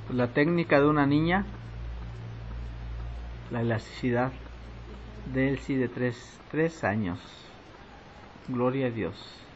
La técnica de una niña, la elasticidad de Elsie de 3 años. Gloria a Dios.